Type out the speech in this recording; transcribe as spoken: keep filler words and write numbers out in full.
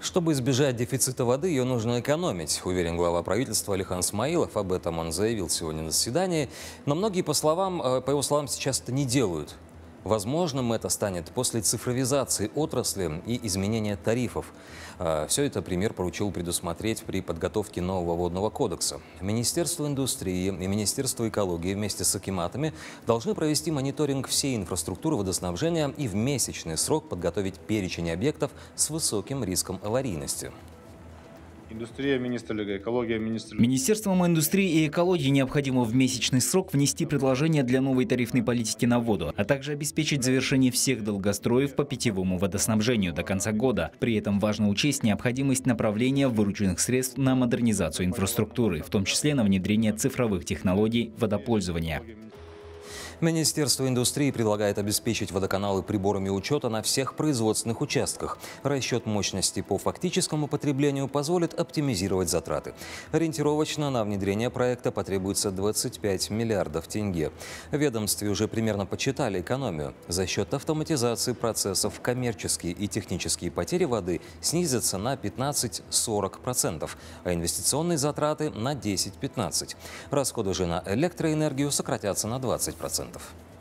Чтобы избежать дефицита воды, ее нужно экономить, уверен глава правительства Алихан Смаилов. Об этом он заявил сегодня на заседании. Но многие, по словам, по его словам, сейчас это не делают. Возможным это станет после цифровизации отрасли и изменения тарифов. Все это премьер поручил предусмотреть при подготовке нового водного кодекса. Министерство индустрии и Министерство экологии вместе с акиматами должны провести мониторинг всей инфраструктуры водоснабжения и в месячный срок подготовить перечень объектов с высоким риском аварийности. Индустрия, министрлига, экология, министрлига. Министерством индустрии и экологии необходимо в месячный срок внести предложение для новой тарифной политики на воду, а также обеспечить завершение всех долгостроев по питьевому водоснабжению до конца года. При этом важно учесть необходимость направления вырученных средств на модернизацию инфраструктуры, в том числе на внедрение цифровых технологий водопользования. Министерство индустрии предлагает обеспечить водоканалы приборами учета на всех производственных участках. Расчет мощности по фактическому потреблению позволит оптимизировать затраты. Ориентировочно на внедрение проекта потребуется двадцать пять миллиардов тенге. В ведомстве уже примерно подсчитали экономию. За счет автоматизации процессов коммерческие и технические потери воды снизятся на пятнадцать-сорок процентов, а инвестиционные затраты на десять-пятнадцать процентов. Расходы же на электроэнергию сократятся на двадцать процентов.